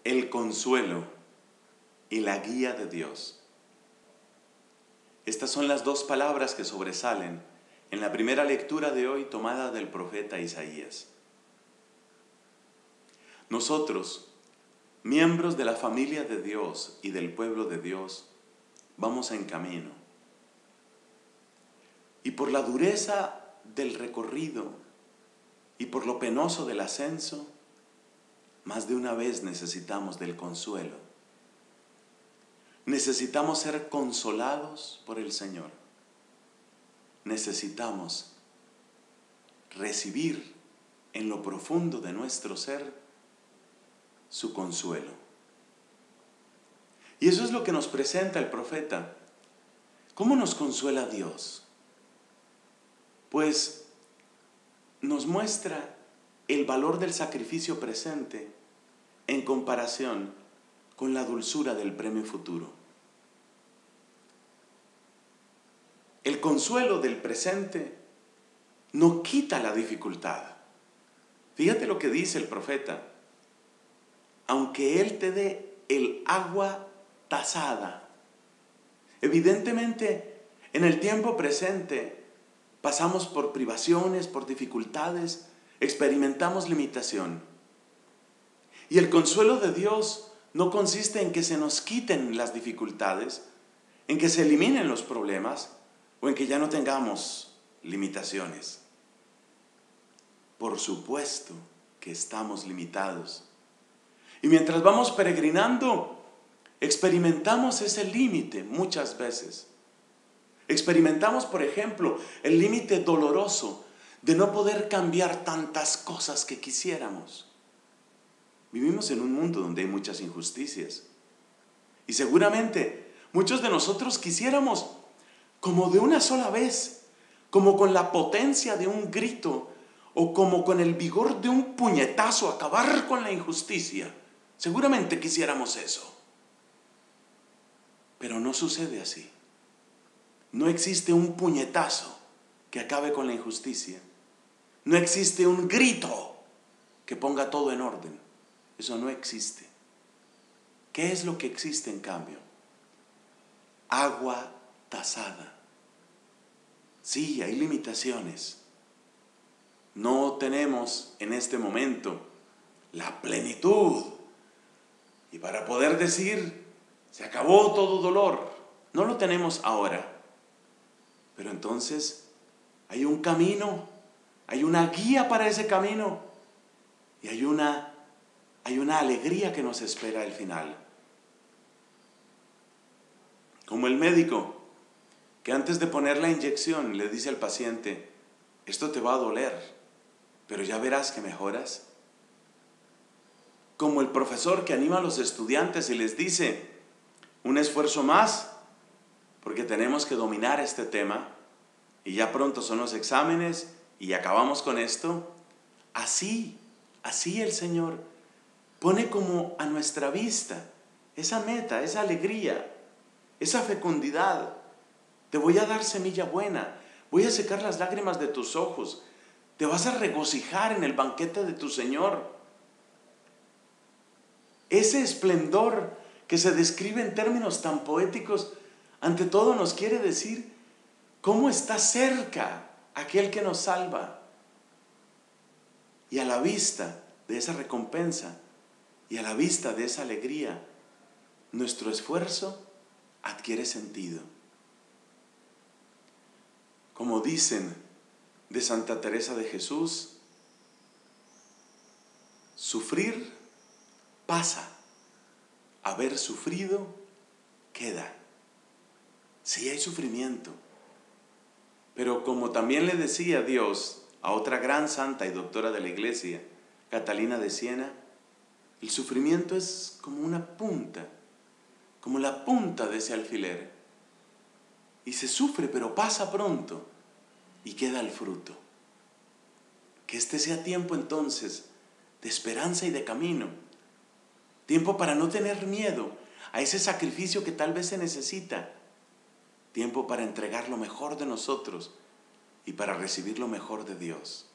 el consuelo y la guía de Dios. Estas son las dos palabras que sobresalen en la primera lectura de hoy tomada del profeta Isaías. Nosotros, miembros de la familia de Dios y del pueblo de Dios, vamos en camino. Y por la dureza del recorrido y por lo penoso del ascenso, más de una vez necesitamos del consuelo. Necesitamos ser consolados por el Señor. Necesitamos recibir en lo profundo de nuestro ser su consuelo. Y eso es lo que nos presenta el profeta. ¿Cómo nos consuela Dios? Pues nos muestra el valor del sacrificio presente en comparación con la dulzura del premio futuro. El consuelo del presente no quita la dificultad. Fíjate lo que dice el profeta. Aunque Él te dé el agua tasada. Evidentemente, en el tiempo presente pasamos por privaciones, por dificultades, experimentamos limitación. Y el consuelo de Dios no consiste en que se nos quiten las dificultades, en que se eliminen los problemas o en que ya no tengamos limitaciones. Por supuesto que estamos limitados. Y mientras vamos peregrinando, experimentamos ese límite muchas veces. Experimentamos, por ejemplo, el límite doloroso de no poder cambiar tantas cosas que quisiéramos. Vivimos en un mundo donde hay muchas injusticias. Y seguramente muchos de nosotros quisiéramos, como de una sola vez, como con la potencia de un grito o como con el vigor de un puñetazo, acabar con la injusticia. Seguramente quisiéramos eso. Pero no sucede así. No existe un puñetazo que acabe con la injusticia. No existe un grito que ponga todo en orden. Eso no existe. ¿Qué es lo que existe en cambio? Agua tasada. Sí, hay limitaciones. No tenemos en este momento la plenitud. Y para poder decir, se acabó todo dolor, no lo tenemos ahora. Pero entonces hay un camino, hay una guía para ese camino y hay una alegría que nos espera al final. Como el médico que antes de poner la inyección le dice al paciente, esto te va a doler, pero ya verás que mejoras. Como el profesor que anima a los estudiantes y les dice, un esfuerzo más, porque tenemos que dominar este tema, y ya pronto son los exámenes, y acabamos con esto. Así el Señor pone como a nuestra vista esa meta, esa alegría, esa fecundidad. Te voy a dar semilla buena, voy a secar las lágrimas de tus ojos, te vas a regocijar en el banquete de tu Señor. Ese esplendor que se describe en términos tan poéticos, ante todo nos quiere decir cómo está cerca aquel que nos salva. Y a la vista de esa recompensa y a la vista de esa alegría, nuestro esfuerzo adquiere sentido. Como dicen de Santa Teresa de Jesús, sufrir pasa, haber sufrido queda. Sí hay sufrimiento, pero como también le decía Dios a otra gran santa y doctora de la Iglesia, Catalina de Siena, el sufrimiento es como una punta, como la punta de ese alfiler. Y se sufre, pero pasa pronto y queda el fruto. Que este sea tiempo entonces de esperanza y de camino. Tiempo para no tener miedo a ese sacrificio que tal vez se necesita. Tiempo para entregar lo mejor de nosotros y para recibir lo mejor de Dios.